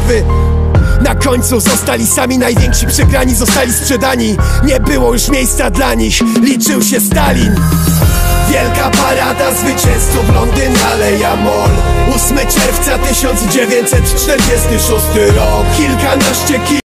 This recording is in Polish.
głowy. Na końcu zostali sami, najwięksi przegrani zostali sprzedani. Nie było już miejsca dla nich, liczył się Stalin. Wielka parada zwycięzców, Londyn, Aleja Mall. 8 czerwca 1946 rok. Kilkanaście